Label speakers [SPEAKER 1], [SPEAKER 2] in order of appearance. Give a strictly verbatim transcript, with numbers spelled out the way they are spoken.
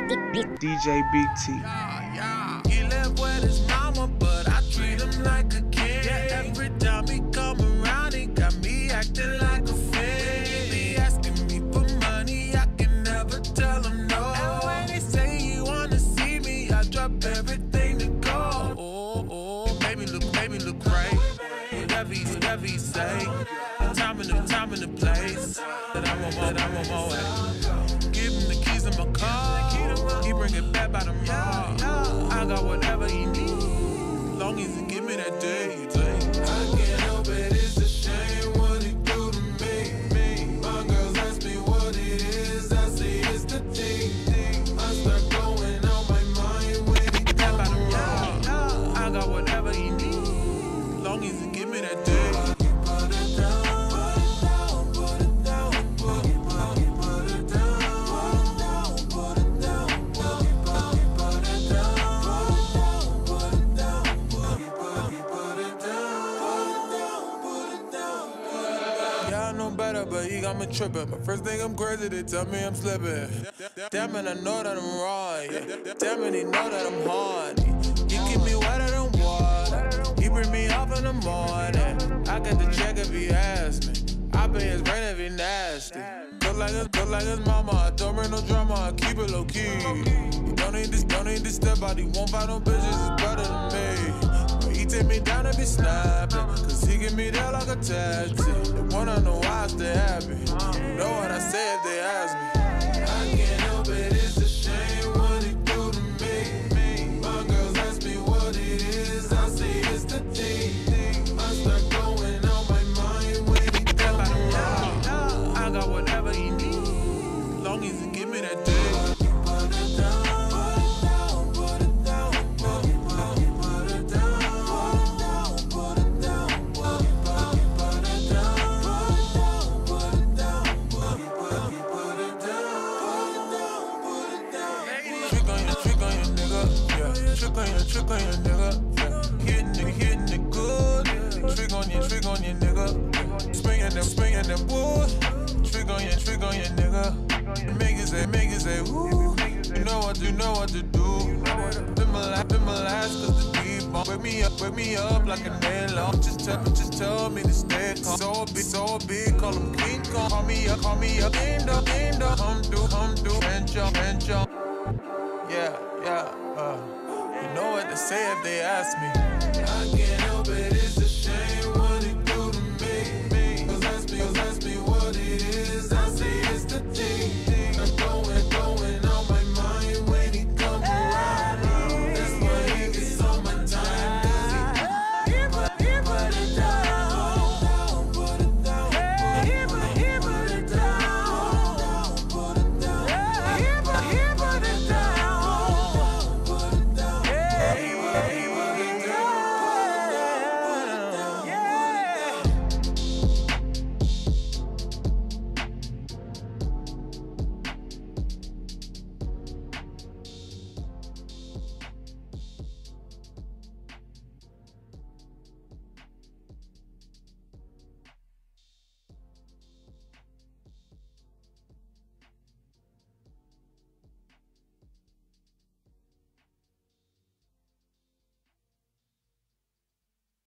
[SPEAKER 1] D J Big T.
[SPEAKER 2] Yeah, yeah. He live with his mama, but I treat him like a king. Yeah, every time he come around, he got me acting like a fiend. He asking me for money, I can never tell him no. And when he say he wanna see me, I drop everything to go. Oh, oh, baby look, baby look great. Whatever he, whatever he say, the time and the time and the place. That I'm on my, that I'm on my way. Give him the keys in my car. He bring it back by tomorrow. I got whatever he need, long as he give me that day. I can't help it, it's a shame what he do to me. My girls ask me what it is, I say it's the thing. I start going out my mind when he back by tomorrow. I got whatever he need, long as he give me that day. But he got me tripping. But first thing I'm crazy, they tell me I'm slipping. Damn it, I know that I'm wrong. Yeah. Damn it, he know that I'm hard. He keep me wetter than water. He bring me up in the morning. I get the check if he asks me. I pay his rent if he nasty. Look like his, look like his mama. I don't bring no drama. I keep it low key. He don't need this, don't need this step out. He won't find no bitches. It's better than me. He take me down and be snapping, cause he get me there like a taxi. They wanna know why I stay happy. You know what I say if they ask me. I can't help it, it's a shame what he do to me. My girls ask me what it is, I say it's the thing. I start going out my mind when he tell me I got whatever he need, long as he give me that day. Trick on your, trick on your nigga, yeah. Hitting it, hitting it good. Trick on your, trick on your nigga. Springing them, springing them wood. Trick on your, trick on your nigga. Make it say, make it say, woo. You know what, you know what to do. Been my last, been my last, cause the deep bomb. Wake me up, wake me up like a nail on. Just tell, just tell me to stay calm. So big, so big, call him King Kong. Call me up, call me up. End up, end up. Come through, come through. And jump, and jump. Yeah, yeah, uh. You know what to say if they ask me.